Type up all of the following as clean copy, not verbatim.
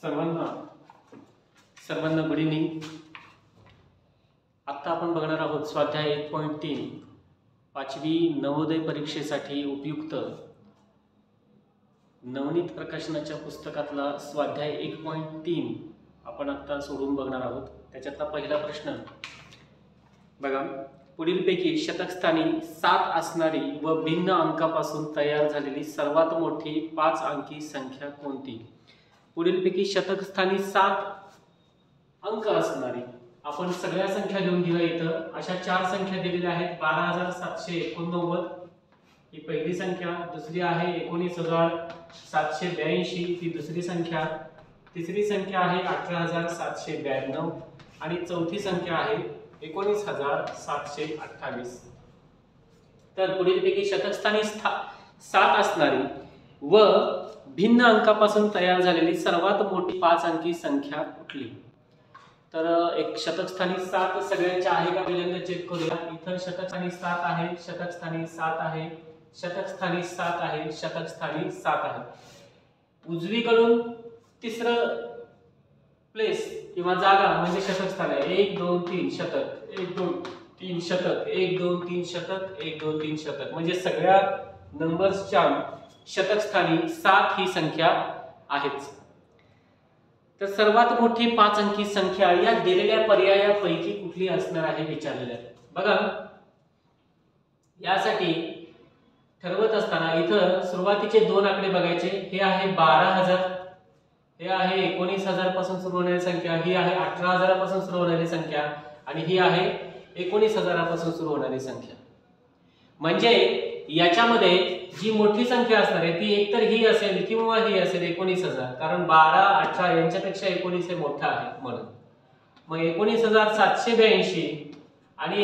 सर्वांना सर्वांना good evening. आत्ता आपण बघणार आहोत स्वाध्याय 1.3 पाचवी नवोदय परीक्षेसाठी उपयुक्त नवनीत प्रकाशनाच्या पुस्तकातला स्वाध्याय 1.3 आपण आत्ता सोडून बघणार आहोत। त्याच्यातला पहिला प्रश्न बघा, पुढीलपैकी शतकस्थानी 7 असणारी व भिन्न अंकापासून तयार झालेली सर्वात मोठी 5 अंकी संख्या कोणती? पुढीलपैकी शतकस्थानी 7 अंक असणारी आपण सगळ्या संख्या लिहून घेऊया। इथं अशा 4 संख्या दिलेल्या आहेत। 12,789 ही पहिली संख्या, दुसरी आहे 19,782 ती दुसरी संख्या, तिसरी संख्या आहे 18,792 आणि चौथी संख्या आहे 19,728। तर पुढीलपैकी शतकस्थानी 7 असणारी व भिन्न अंकापासून तयार झालेली सर्वात मोठी 5 अंकी संख्या कुठली? तर एक शतकस्थानी 7 सगळ्यांच्या आहे का पहिल्यांदा चेक करूया। इथं शतकस्थानी 7 आहे, शतकस्थानी 7 आहे, शतकस्थानी 7 आहे, शतकस्थानी 7 आहे। उजवीकडून तिसरं प्लेस किंवा जागा म्हणजे शतकस्थान आहे। 1 2 3 शतक, 1 2 3 शतक, 1 2 3 शतक, 1 2 3 शतक, म्हणजे सगळ्या नंबर्सच्या शतकस्थानी 7 ही संख्या आहेच। तर सर्वात मोठी 5 अंकी संख्या या दिलेल्या पर्यायापैकी कुठली असणार आहे विचारलेलं आहे। बघा, यासाठी ठरवत असताना इथं सुरुवातीचे 2 आकडे बघायचे। हे आहे 12,000, हे आहे 19,000 पासून सुरू होणारी संख्या, ही आहे 18,000 पासून सुरू होणारी संख्या आणि ही आहे 19,000 पासून सुरू होणारी संख्या। म्हणजे याच्यामध्ये जी मोठी संख्या असणार आहे ती एकतर ही असेल किंवा ही असेल 19,000, कारण 12 18 यांच्यापेक्षा 19 हे मोठा आहे म्हणून। मग 19,782 आणि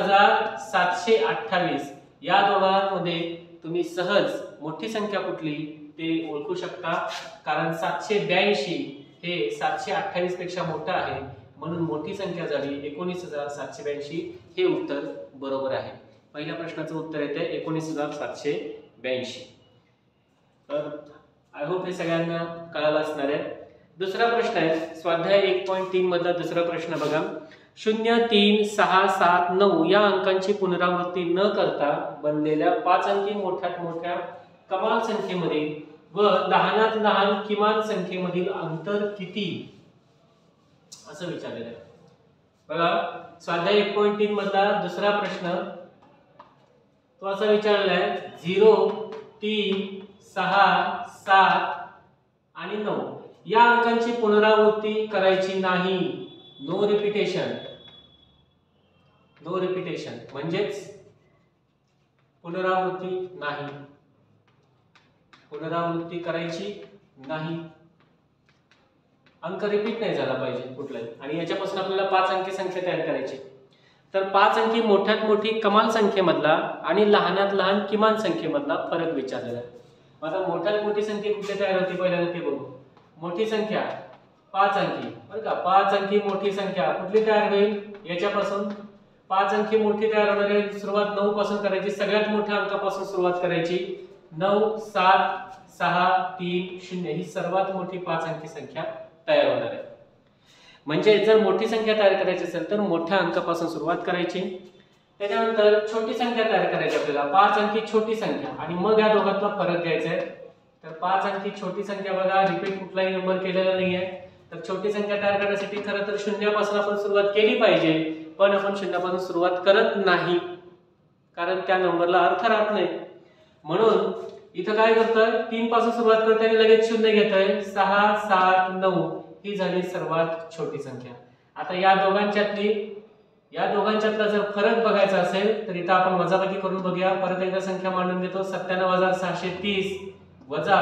19,728 या दोघांमध्ये तुम्ही सहज मोठी संख्या कुठली ते ओळखू शकता, कारण 782 हे 728 पेक्षा मोठा आहे म्हणून मोठी संख्या झाली 19,782 हे उत्तर बरोबर आहे। पहिल्या प्रश्नाचं उत्तर येते 19,782। तर आय होप हे सगळ्यांना कळालं असणार आहे। दुसरा प्रश्न आहे स्वाध्याय 1.3 मधला दुसरा प्रश्न बघा, 0 3 6 7 9 या अंकांची पुनरावृत्ती न करता बनलेल्या 5 अंकी मोठ्यात मोठ्या कमाल संख्येमधील व लहानात लहान किमान संख्येमधील अंतर किती असं विचारलेलं आहे। बघा, स्वाध्याय 1.3 मधला दुसरा प्रश्न तो असा विचारलेला आहे, 0 3 6 7 आणि 9 या अंकांची पुनरावृत्ती करायची नाही। नो रिपीटेशन, नो रिपीटेशन म्हणजेच पुनरावृत्ती नाही, पुनरावृत्ती करायची नाही, अंक रिपीट नाही झाला पाहिजे कुठलाही। आणि याच्यापासून आपल्याला 5 अंकी संख्या तयार करायची। तर 5 अंकी मोठ्यात मोठी कमाल संख्येमधला आणि लहानात लहान किमान संख्येमधला फरक विचारलेला आहे। आता मोठ्यात मोठी संख्या कुठली तयार होती पहिल्यांदा ते बघू। मोठी संख्या 5 अंकी, बरं का, 5 अंकी मोठी संख्या कुठली तयार होईल? याच्यापासून 5 अंकी मोठी तयार होणार आहे। सुरुवात 9 पासून करायची, सगळ्यात मोठ्या अंकापासून सुरुवात करायची। 9 7 6 3 0 ही सर्वात मोठी 5 अंकी संख्या तयार होणार आहे। म्हणजे जर मोठी संख्या तयार करायची असेल तर मोठ्या अंकापासून सुरुवात करायची, त्याच्यानंतर छोटी संख्या तयार करायची आपल्याला, 5 अंकी छोटी संख्या, आणि मग या दोघांतला फरक घ्यायचा आहे। तर 5 अंकी छोटी संख्या बघा, रिपीट कुठलाही नंबर केलेला नाहीये। तर छोटी संख्या तयार करण्यासाठी खरं तर 0 पासून आपण सुरुवात केली पाहिजे, पण आपण 0 पासून सुरुवात करत नाही कारण त्या नंबरला अर्थ राहत नाही। म्हणून इथं काय करतोय, 3 पासून सुरुवात करतोय आणि लगेच 0 घेतोय। 6 7 9 ही झाली सर्वात छोटी संख्या। आता या दोघांच्यातला जर फरक बघायचा असेल तर इथं आपण वजाबाकी करून बघूया। परत एकदा संख्या मांडून घेतो, 97,630 वजा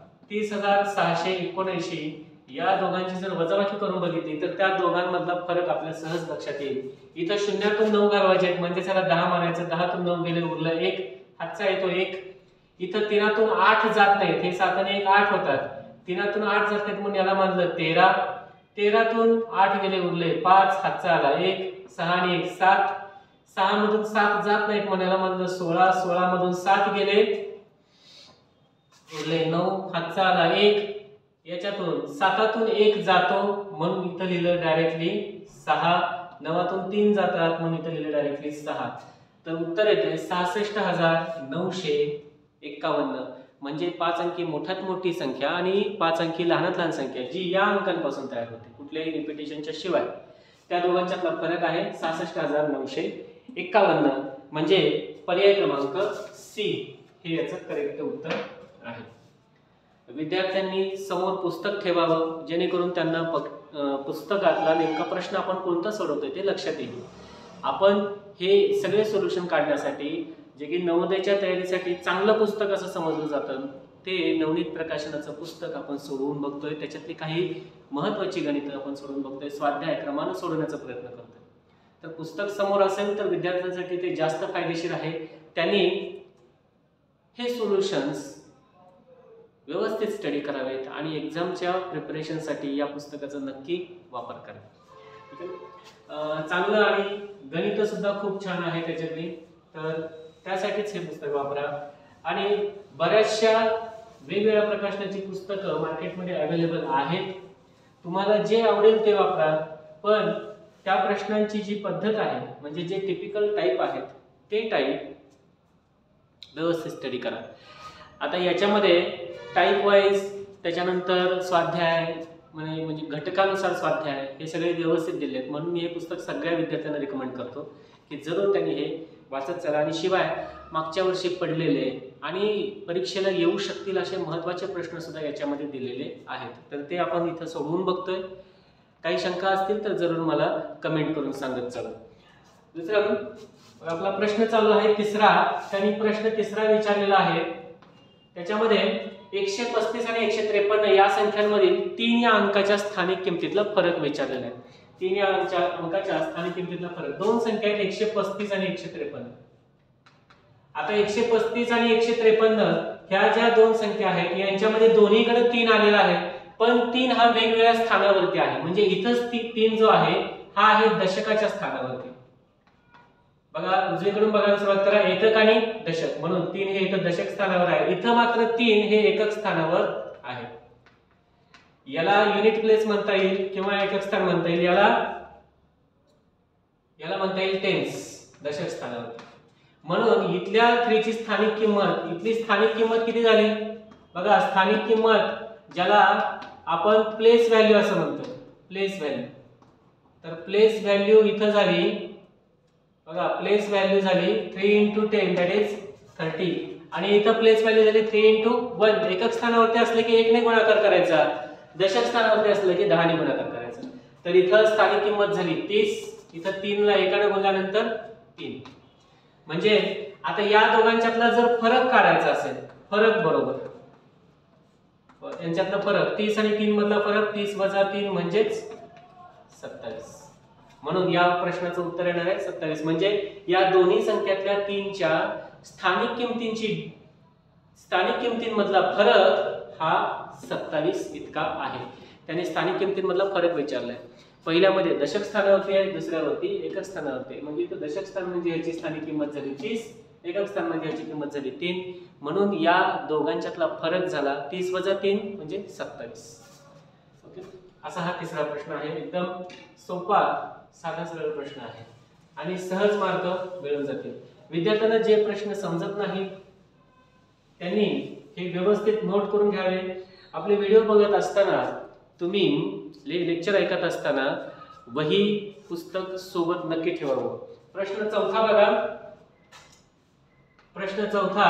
30,679 या दोघांची जर वजाबाकी करून बघितली तर त्या दोघांमधला फरक आपल्याला सहज लक्षात येईल। इथं 0 तून 9 घालवायचे आहेत म्हणजे त्याला 10 मानायचं, 10 तून 9 गेले उरलं 1, हातचा येतो 1। इथं 3 तून 8 जात नाहीत, हे 7 आणि 1 8 होतात। 3 तून 8 जात नाहीत म्हणून याला मानलं 13, 13 तून 8 गेले उरले 5, हातचा आला 1, 6 आणि 1 7, 6 मधून 7 जात नाहीत म्हणून याला मानलं 16, 16 मधून 7 गेले उरले 9, हातचा आला 1, याच्यातून 7तून 1 जातो म्हणून इथं लिहिलं डायरेक्टली 6, 9तून 3 जातात म्हणून इथं लिहिलं डायरेक्टली 6. तर उत्तर येते 66,951. म्हणजे 5 अंकी मोठ्यात मोठी संख्या आणि 5 अंकी लहानात लहान संख्या जी या अंकांपासून तयार होते कुठल्याही रिपिटेशनच्या शिवाय, त्या दोघांच्यातला फरक आहे 66,951. म्हणजे पर्याय क्रमांक सी हे याचं करेक्ट उत्तर आहे. विद्यार्थ्यांनी समोर पुस्तक ठेवावं जेणेकरून त्यांना पुस्तकातला नेमका प्रश्न आपण कोणता सोडवतोय ते लक्षात येईल. आपण हे सगळे सोल्युशन काढण्यासाठी जे की नवोदयाच्या तयारीसाठी चांगलं पुस्तक असं समजलं जातं ते नवनीत प्रकाशनाचं पुस्तक आपण सोडवून बघतोय. त्याच्यातली काही महत्त्वाची गणितं आपण सोडवून बघतोय, स्वाध्याय क्रमानं सोडवण्याचा प्रयत्न करतोय. तर पुस्तक समोर असेल तर विद्यार्थ्यांसाठी ते जास्त फायदेशीर आहे. त्यांनी हे सोल्युशन्स व्यवस्थित स्टडी करावेत आणि एक्झामच्या प्रिपरेशनसाठी या पुस्तकाचा नक्की वापर करावा. ठीक आहे. चांगलं आणि गणितं सुद्धा खूप छान आहे त्याच्यातली, तर त्यासाठीच हे पुस्तक वापरा. आणि बऱ्याचशा वेगवेगळ्या प्रकाशनाची पुस्तकं मार्केटमध्ये अवेलेबल आहेत. तुम्हाला जे आवडेल ते वापरा, पण त्या प्रश्नांची जी पद्धत आहे म्हणजे जे टिपिकल टाईप आहेत ते टाईप व्यवस्थित स्टडी करा. आता याच्यामध्ये टाईप वाईज त्याच्यानंतर स्वाध्याय म्हणजे घटकानुसार स्वाध्याय हे सगळे व्यवस्थित दिले आहेत. म्हणून मी हे पुस्तक सगळ्या विद्यार्थ्यांना रिकमेंड करतो की जरूर त्यांनी हे वाचत चला. आणि शिवाय मागच्या वर्षी पडलेले आणि परीक्षेला येऊ शकतील असे महत्त्वाचे प्रश्न सुद्धा याच्यामध्ये दिलेले आहेत, तर ते आपण इथं सोडवून बघतोय. काही शंका असतील तर जरूर मला कमेंट करून सांगत चला. दुसरं आपला प्रश्न चालू आहे तिसरा. त्यांनी प्रश्न तिसरा विचारलेला आहे. त्याच्यामध्ये 135 आणि 153 या संख्यांमधील 3 या अंकाच्या स्थानिक किमतीतला फरक विचारलेला आहे. 3 या अंकाच्या स्थानिक किमतीतला फरक. दोन संख्या आहेत 135 आणि 153. आता 135 आणि 153 ह्या ज्या दोन संख्या आहेत यांच्यामध्ये दोन्हीकडे 3 आलेला आहे, पण 3 हा वेगवेगळ्या स्थानावरती आहे. म्हणजे इथंच 3 जो आहे हा आहे दशकाच्या स्थानावरती. बघा उजवीकडून बघायला सुरुवात करा, एकक आणि दशक, म्हणून 3 हे इथं दशक स्थानावर आहे. इथं मात्र 3 हे एकक स्थानावर आहे. याला युनिट प्लेस म्हणता येईल किंवा एकक स्थान म्हणता येईल. याला म्हणता येईल टेन्स, दशक स्थानावर. म्हणून इथल्या 3 ची स्थानिक किंमत, इथली स्थानिक किंमत किती झाली बघा. स्थानिक किंमत ज्याला आपण प्लेस व्हॅल्यू असं म्हणतो, प्लेस व्हॅल्यू. तर प्लेस व्हॅल्यू इथं झाली बघा, प्लेस व्हॅल्यू झाली 3 × 10 दॅट इज 30. आणि इथं प्लेस व्हॅल्यू झाली 3 × 1. एकक स्थानावरती असले की 1 ने गुणाकार करायचा, दशक स्थानावरती असले की 10 ने गुणाकार करायचा. तर इथं स्थानिक किंमत झाली 30. इथं 3 ला 1 ने गुणल्यानंतर 3. म्हणजे आता या दोघांच्यातला जर फरक काढायचा असेल, फरक बरोबर यांच्यातला फरक 30 आणि 3 मधला फरक 30 - 3 म्हणजेच 27. म्हणून या प्रश्नाचं उत्तर येणार आहे 27. म्हणजे या दोन्ही संख्यातल्या 3च्या स्थानिक किमतींमधला फरक हा 27 इतका आहे. त्याने स्थानिक किमतींमधला फरक विचारलाय. पहिल्यामध्ये दशक स्थानावरती आहे, दुसऱ्यावरती एकक स्थानावरती. म्हणजे इथं दशक स्थान म्हणजे याची स्थानिक किंमत झाली 30, एकक स्थान म्हणजे याची किंमत झाली 3. म्हणून या दोघांच्यातला फरक झाला 30 - 3 म्हणजे 27. ओके, असा हा तिसरा प्रश्न आहे. एकदम सोपा साधा सरळ प्रश्न आहे आणि सहज मार्क मिळून जातील. विद्यार्थ्यांना जे प्रश्न समजत नाही त्यांनी हे व्यवस्थित नोट करून घ्यावे. आपले व्हिडिओ बघत असताना, तुम्ही लेक्चर ऐकत असताना वही पुस्तक सोबत नक्की ठेवावं. प्रश्न चौथा बघा. प्रश्न चौथा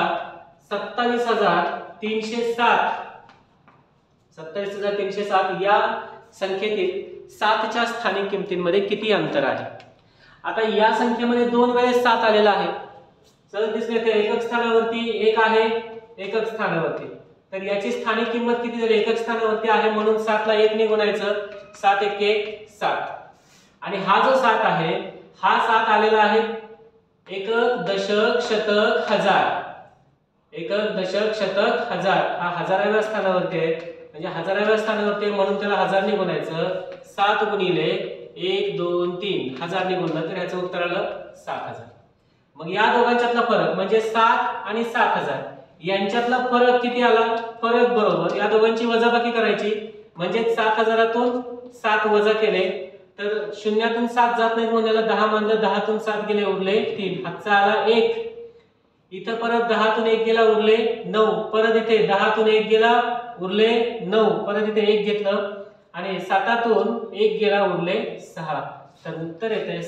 27,307 या संख्येतील 7च्या स्थानिक किमतींमध्ये किती अंतर आहे. आता या संख्येमध्ये 2 वेळेस 7 आलेला आहे. सहज दिसले ते एकक स्थानावरती 1 आहे, एकक स्थानावरती. तर याची स्थानिक किंमत किती झाली, एकक स्थानावरती आहे म्हणून 7 ला 1 ने गुणायचं, 7 × 1 = 7. आणि हा जो 7 आहे हा 7 आलेला आहे एकक, दशक, शतक, हजार. एकक, दशक, शतक, हजार. हा हजाराव्या स्थानावरती आहे. म्हणजे हजाराव्या स्थानावरती म्हणून त्याला 1000 ने गुणायचं. 7 × 1, 2, 3 1000 ने गुणलं तर ह्याचं उत्तर आलं 7000. मग या दोघांच्यातला फरक म्हणजे 7 आणि 7000 यांच्यातला फरक किती आला? फरक बरोबर या दोघांची वजाबाकी करायची, म्हणजे 7000तून 7 वजा केले तर शून्यातून 7 जात नाहीत म्हणून याला 10 मानलं, 10तून 7 गेले उरले 3, हातचा आला 1, इथं परत 10तून 1 गेला उरले 9, परत इथे 10तून 1 गेला उरले 9, परत इथे 1 घेतलं आणि 7तून 1 गेला उरले 6, तर उत्तर येते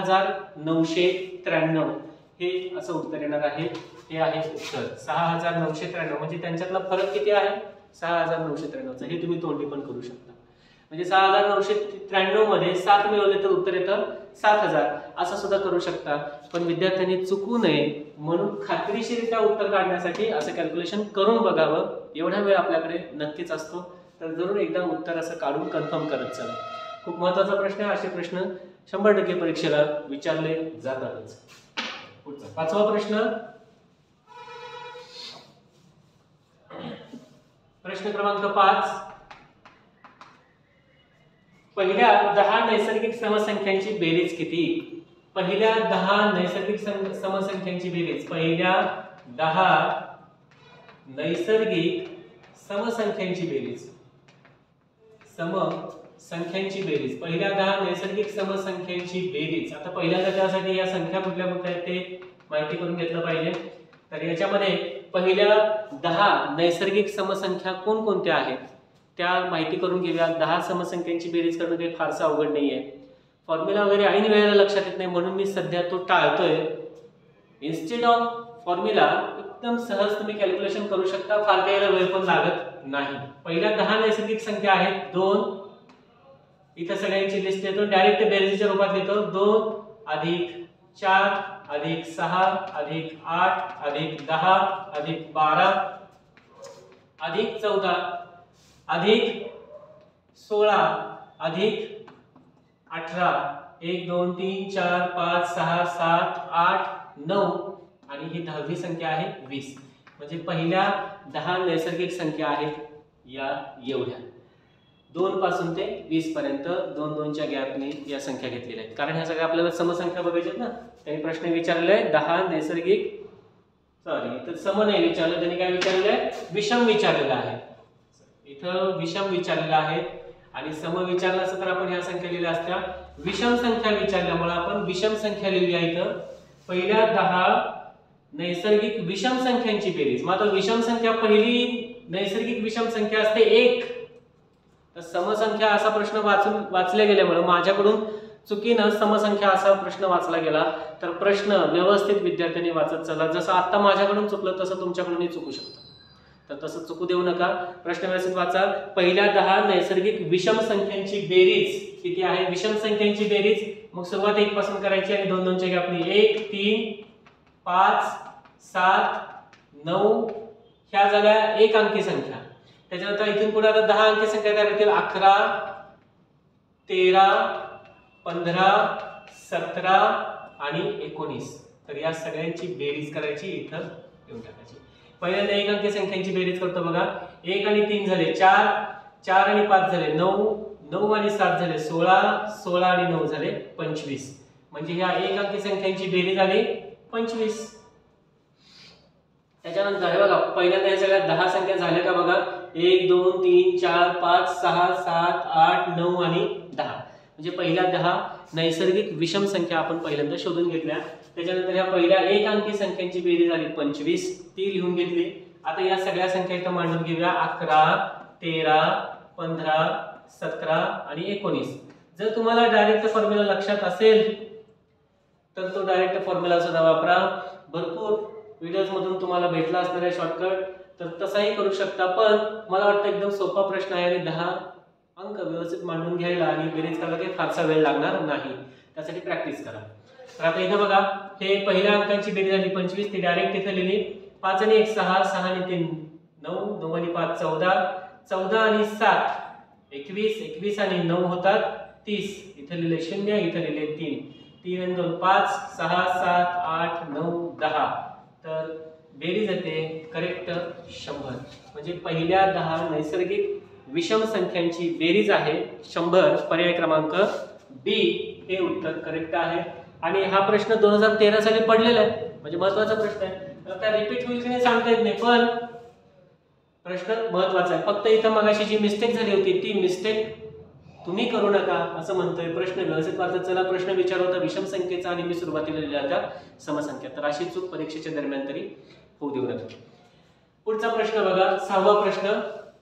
6993. हे असं उत्तर येणार आहे. हे आहे उत्तर 6993. म्हणजे त्यांच्यातला फरक किती आहे? 6993चा. हे तुम्ही तोंडी पण करू शकता. म्हणजे 6993 मध्ये 7 मिळवले तर उत्तर येतं 7000, असं सुद्धा करू शकता. पण विद्यार्थ्यांनी चुकू नये म्हणून खात्रीशीररित्या उत्तर काढण्यासाठी असं कॅल्क्युलेशन करून बघावं. एवढा वेळ आपल्याकडे नक्कीच असतो, तर जरूर एकदा उत्तर असं काढून कन्फर्म करत चला. खूप महत्त्वाचा प्रश्न आहे. असे प्रश्न 100% परीक्षेला विचारले जातातच. पुढचा 5वा प्रश्न. प्रश्न क्रमांक 5. पहिल्या 10 नैसर्गिक समसंख्यांची बेरीज किती? पहिल्या 10 नैसर्गिक समसंख्यांची बेरीज. पहिल्या 10 नैसर्गिक समसंख्यांची बेरीज. समसंख्यांची बेरीज. पहिल्या 10 नैसर्गिक समसंख्यांची बेरीज. आता पहिल्यांदा त्यासाठी या संख्या कुठल्या कुठल्या आहेत ते माहिती करून घेतलं पाहिजे. तर याच्यामध्ये पहिल्या 10 नैसर्गिक समसंख्या कोणकोणत्या आहेत त्या माहिती करून घेऊया. 10 समसंख्यांची बेरीज करणं काही फारसं अवघड नाहीये. फॉर्म्युला वगैरे ऐन वेळेला लक्षात येत नाही म्हणून मी सध्या तो टाळतोय. इन्स्टेड ऑफ फॉर्म्युला एकदम सहज तुम्ही कॅल्क्युलेशन करू शकता. फार काही वेळ पण लागत नाही. पहिल्या 10 नैसर्गिक संख्या आहेत 2. इथे सगळ्यांची लिस्ट येतो. डायरेक्ट बेरीजच्या रूपात लिहितो. 2 अधिक 4 अधिक 6 अधिक 8 अधिक 10 अधिक 12 अधिक 14 अधिक 16 अधिक 18 1 2 3 4 5 6 7 8 9 आणि ही 10वी संख्या आहे 20. म्हणजे पहिल्या 10 नैसर्गिक संख्या आहेत या एवढ्या. 2 पासून ते 20 पर्यंत 2-2च्या गॅपने या संख्या घेतलेल्या आहेत. कारण ह्या सगळ्या आपल्याला समसंख्या बघायच्या आहेत ना. त्यांनी प्रश्न विचारलेला आहे 10 नैसर्गिक तर सम नाही विचारलं, त्यांनी काय विचारलेलं आहे? विषम विचारलेलं आहे. इथं विषम विचारलेलं आहे आणि सम विचारलं असतं तर आपण ह्या संख्या लिहिल्या असत्या. विषम संख्या विचारल्यामुळे आपण विषम संख्या लिहिली आहे. इथं पहिल्या 10 नैसर्गिक विषम संख्यांची बेरीज. मग आता विषम संख्या पहिली नैसर्गिक विषम संख्या असते 1. तर समसंख्या असा प्रश्न वाचल्या गेल्यामुळे माझ्याकडून चुकीनं समसंख्या असा प्रश्न वाचला गेला. तर प्रश्न व्यवस्थित विद्यार्थ्यांनी वाचत चला. जसं आता माझ्याकडून चुकलं तसं तुमच्याकडूनही चुकू शकतं. तर तसं चुकू देऊ नका. प्रश्न व्यवस्थित वाचा. पहिल्या 10 नैसर्गिक विषम संख्यांची बेरीज किती आहे? विषम संख्यांची बेरीज. मग सुरुवात 1 पासून करायची आणि 2-2च्या गॅपनी 1 3 5 7 9 ह्या झाल्या 1 अंकी संख्या. त्याच्यानंतर इथून पुढे आता 10 अंकी संख्या तयार होतील. 11 13 15 17 आणि 19. तर या सगळ्यांची बेरीज करायची. इथं लिहून टाकायची. पहिल्यांदा 1 अंकी संख्यांची बेरीज करतो बघा. 1 आणि 3 झाले 4, 4 आणि 5 झाले 9, 9 आणि 7 झाले 16, 16 आणि 9 झाले 25. म्हणजे ह्या 1 अंकी संख्यांची बेरीज झाली 25. त्याच्यानंतर हे बघा पहिल्यांदा हे सगळ्या 10 संख्या झाल्या का बघा. 1 2 3 4 5 6 7 8 9 आणि 10. म्हणजे पहिल्या 10 नैसर्गिक विषम संख्या आपण पहिल्यांदा शोधून घेतल्या. त्याच्यानंतर ह्या पहिल्या 1 अंकी संख्यांची बेरीज झाली 25, ती लिहून घेतली. आता या सगळ्या संख्या इथं मांडून घेऊया. 11 13 15 17 आणि 19. जर तुम्हाला डायरेक्ट फॉर्म्युला लक्षात असेल तर तो डायरेक्ट फॉर्म्युला सुद्धा वापरा. भरपूर व्हिडिओज मधून तुम्हाला भेटला असणार आहे शॉर्टकट, तर तसाही करू शकता. पण मला वाटतं एकदम सोपा प्रश्न आहे आणि 10 अंक व्यवस्थित मांडून घ्यायला आणि बेरीज करायला काही फारसा वेळ लागणार नाही. त्यासाठी प्रॅक्टिस करा. तर आता इथं बघा हे पहिल्या अंकांची बेरीज झाली 25, ती डायरेक्ट इथं लिहिली. 5 आणि 1 6, 6 आणि 3 9, 9 आणि 5 14, 14 आणि 7 21, 21 आणि 9 होतात 30. इथं लिहिले 0, इथं लिहिले 3, 3 आणि 2 5, 6 7 8 9 10. तर बेरीज येते करेक्ट 100. म्हणजे पहिल्या 10 नैसर्गिक विषम संख्यांची बेरीज आहे 100. पर्याय क्रमांक बी हे उत्तर करेक्ट आहे. आणि हा प्रश्न 2013 साली पडलेला आहे. म्हणजे महत्त्वाचा प्रश्न आहे. आता रिपीट होईल की नाही सांगता येत नाही, पण प्रश्न महत्वाचा आहे. फक्त इथं मगाशी जी मिस्टेक झाली होती ती मिस्टेक तुम्ही करू नका असं म्हणतोय. प्रश्न व्यवस्थित वाचत चला. प्रश्न विचारला होता विषम संख्येचा आणि मी सुरुवातीला लिहिला होता समसंख्या. तर अशी चूक परीक्षेच्या दरम्यान तरी होऊ देऊ नका. पुढचा प्रश्न बघा, 6वा प्रश्न.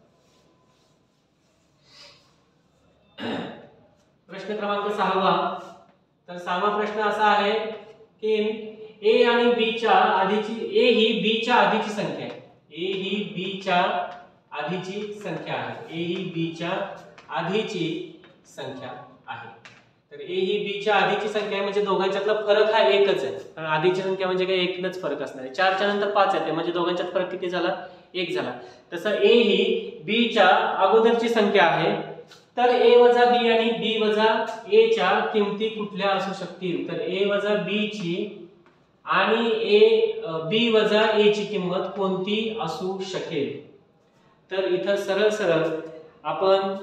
प्रश्न क्रमांक 6वा. तर 6वा प्रश्न असा आहे की ए आणि बी च्या आधीची, ए ही बी च्या आधीची संख्या आहे. ए ही बी च्या आधीची संख्या आहे. ए ही बी च्या आधीची संख्या आहे. तर ए ही बी च्या आधीची संख्या आहे म्हणजे दोघांच्यातला फरक हा एकच आहे. कारण आधीची संख्या म्हणजे काय एकच फरक असणार आहे. 4 च्या नंतर 5 येते म्हणजे दोघांच्यात फरक किती झाला? 1 झाला. तसं ए ही बी च्या अगोदरची संख्या आहे. तर ए वजा बी आणि बी वजा ए च्या किमती कुठल्या असू शकतील? तर ए वजा बी ची आणि बी वजा ए ची किंमत कोणती असू शकेल? तर इथं सरळ सरळ आपण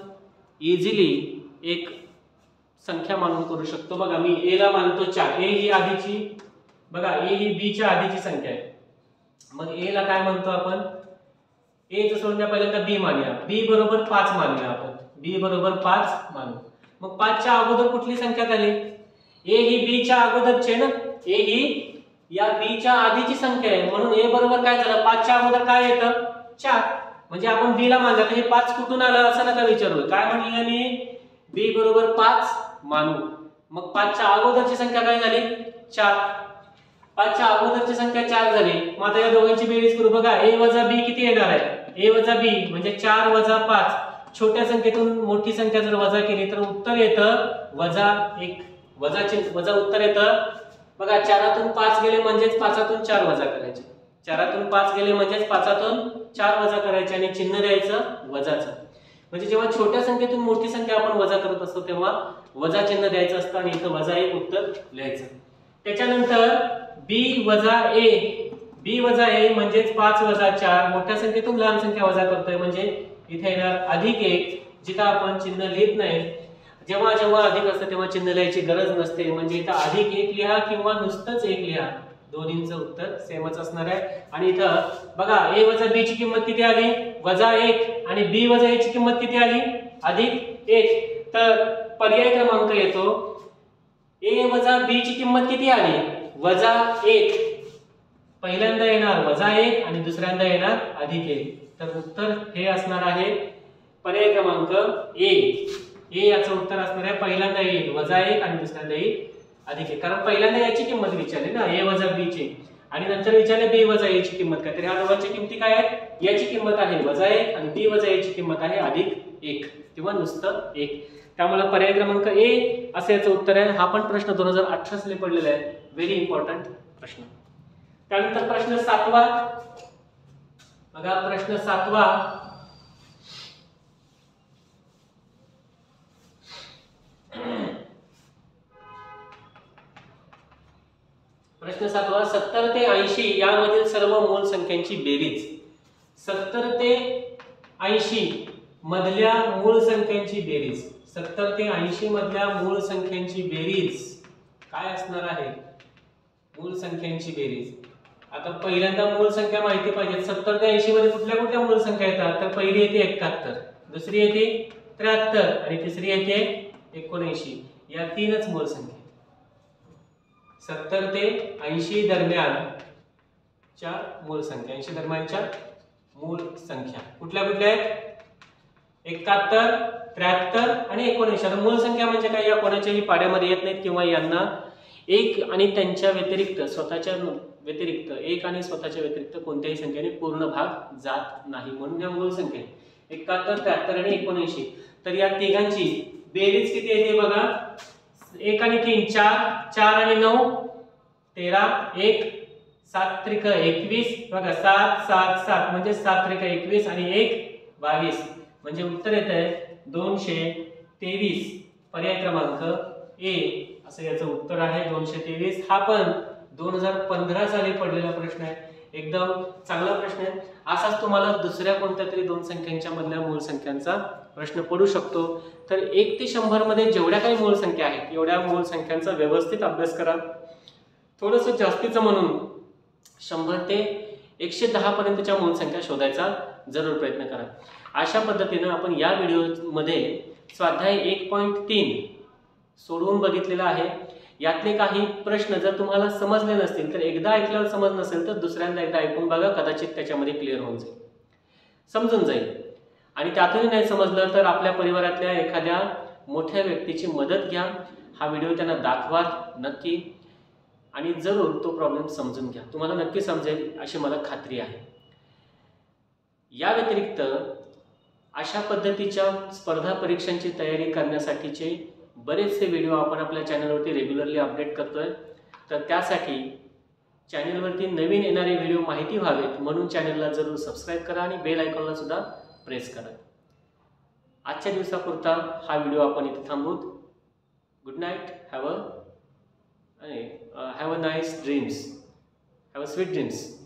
इझिली एक संख्या मानून करू शकतो. बघा मी ए ला मानतो 4. ए ही आधीची, बघा ए ही बी च्या आधीची संख्या आहे. मग ए ला काय म्हणतो आपण? ए चं सोडून द्या, पहिल्यांदा बी मानूया. बी बरोबर 5 मानूया आपण. बी बरोबर 5 मानू. मग 5 च्या अगोदर कुठली संख्या झाली? ए ही बी च्या अगोदरची आहे ना. ए ही या बी च्या आधीची संख्या आहे म्हणून ए बरोबर काय झालं? 5 च्या अगोदर काय येतं? 4. म्हणजे आपण बी ला मानलं तर हे 5 कुठून आलं असं नका विचारू. काय म्हणलं मी? बी बरोबर 5 मानू. मग 5 च्या अगोदरची संख्या काय झाली? 4. 5 च्या अगोदरची संख्या 4 झाली. मग आता या दोघांची बेरीज करू. बघा ए वजा बी किती येणार आहे? ए वजा बी म्हणजे 4 वजा 5. छोट्या संख्येतून मोठी संख्या जर वजा केली तर उत्तर येतं -1. वजा उत्तर येतं. बघा 4तून 5 गेले म्हणजेच 5तून 4 वजा करायचे. 4तून 5 गेले म्हणजेच 5तून 4 वजा करायचे आणि चिन्ह द्यायचं वजाचं. म्हणजे जेव्हा छोट्या संख्येतून मोठी संख्या आपण वजा करत असतो तेव्हा वजा चिन्ह द्यायचं असतं आणि इथं -1 उत्तर लिहायचं. त्याच्यानंतर बी वजा ए. बी वजा ए म्हणजेच 5 वजा 4. मोठ्या संख्येतून लहान संख्या वजा करतोय म्हणजे इथे येणार +1. जिथं आपण चिन्ह लिहित नाही. जेव्हा जेव्हा अधिक असतं तेव्हा चिन्ह लिहायची गरज नसते. म्हणजे इथं +1 लिहा किंवा नुसतंच 1 लिहा, दोन्हींचं उत्तर सेमच असणार आहे. आणि इथं बघा ए वजा बी ची किंमत किती आली? -1. आणि बी वजा ए ची किंमत किती आली? +1. तर पर्याय क्रमांक येतो ए वजा बी ची किंमत किती आली? -1. पहिल्यांदा येणार -1 आणि दुसऱ्यांदा येणार +1. तर उत्तर हे असणार आहे पर्याय क्रमांक ए. याचं उत्तर असणार आहे पहिल्यांदा येईल -1 आणि दुसऱ्यांदा येईल +1. कारण पहिल्यांदा याची किंमत विचारली ना ए वजा बी ची आणि नंतर विचारले बी वजा ए ची किंमत काय. तर ह्या दोघांच्या किमती काय आहेत? याची किंमत आहे -1 आणि बी वजा ए ची किंमत आहे +1 किंवा नुसतं 1. त्यामुळे पर्याय क्रमांक ए असं याचं उत्तर आहे. हा पण प्रश्न 2018 साली पडलेला आहे. व्हेरी इम्पॉर्टंट प्रश्न. त्यानंतर प्रश्न 7वा. बघा प्रश्न 7वा. प्रश्न 7वा. 70 ते 80 यामधील सर्व मूळ संख्यांची बेरीज. 70 ते 80 मधल्या मूळ संख्यांची बेरीज. 70 ते 80 मधल्या मूळ संख्यांची बेरीज काय असणार आहे? मूळ संख्यांची बेरीज. आता पहिल्यांदा मूळ संख्या माहिती पाहिजे. 70 ते 80 मध्ये कुठल्या कुठल्या मूळ संख्या येतात? तर पहिली येते 71, दुसरी येते 73 आणि तिसरी येते 79. या तीनच मूळ संख्या. 70 ते 80 दरम्यानच्या मूळ संख्या. 80 दरम्यानच्या मूळ संख्या कुठल्या कुठल्या आहेत? 71, 73 आणि 79. मूळ संख्या म्हणजे काय? या कोणाच्याही पाड्यामध्ये येत नाहीत किंवा यांना एक आणि त्यांच्या व्यतिरिक्त स्वतःच्या व्यतिरिक्त एक आणि स्वतःच्या व्यतिरिक्त कोणत्याही संख्येने पूर्ण भाग जात नाही म्हणून या मूळ संख्या 71, 73 आणि 79. तर या तिघांची बेरीज किती येते बघा? 1 आणि 3 4, 4 आणि 9 13, 1 7 त्रिक 21. बघा 7 7 7 म्हणजे 7 त्रिक 21 आणि 1 22 म्हणजे उत्तर येत आहे 223. पर्याय क्रमांक ए असं याचं उत्तर आहे 223. हा पण 2015 साली पडलेला प्रश्न आहे. एकदम चांगला प्रश्न आहे. असाच तुम्हाला दुसऱ्या कोणत्या तरी दोन संख्यांच्या मधल्या मूळ संख्यांचा प्रश्न पडू शकतो. तर 1 ते 100 मध्ये जेवढ्या काही मूळ संख्या आहेत एवढ्या मूळ संख्यांचा व्यवस्थित अभ्यास करा. थोडंसं जास्तीचं म्हणून 100 ते 110 पर्यंतच्या मूळ संख्या शोधायचा जरूर प्रयत्न करा. अशा पद्धतीनं आपण या व्हिडिओमध्ये स्वाध्याय 1.3 सोडवून बघितलेला आहे. यातले काही प्रश्न जर तुम्हाला समजले नसतील तर एकदा ऐकल्यावर समज नसेल तर दुसऱ्यांदा एकदा ऐकून बघा, कदाचित त्याच्यामध्ये क्लिअर होऊन जाईल, समजून जाईल. आणि त्यातूनही नाही समजलं तर आपल्या परिवारातल्या एखाद्या मोठ्या व्यक्तीची मदत घ्या, हा व्हिडिओ त्यांना दाखवा नक्की, आणि जरूर तो प्रॉब्लेम समजून घ्या. तुम्हाला नक्की समजेल अशी मला खात्री आहे. या व्यतिरिक्त अशा पद्धतीच्या स्पर्धा परीक्षांची तयारी करण्यासाठीचे बरेचसे व्हिडिओ आपण आपल्या चॅनलवरती रेग्युलरली अपडेट करतोय. तर त्यासाठी चॅनलवरती नवीन येणारे व्हिडिओ माहिती व्हावेत म्हणून चॅनलला जरूर सबस्क्राईब करा आणि बेल आयकॉनला सुद्धा प्रेस करा. आजच्या दिवसापुरता हा व्हिडिओ आपण इथे थांबवूत. Good night. Have a nice dreams. Have a sweet dreams.